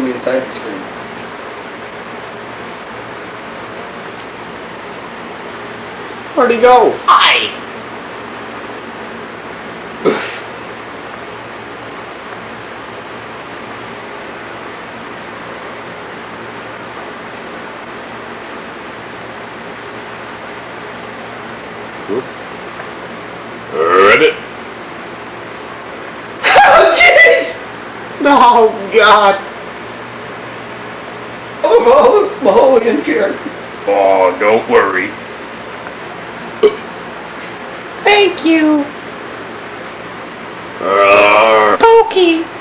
inside the screen. Where'd he go? Hi! Ribbit. Oh, jeez! No, God! Oh, Maholian chair. Oh, don't worry. Thank you! Arrgh. Pokey!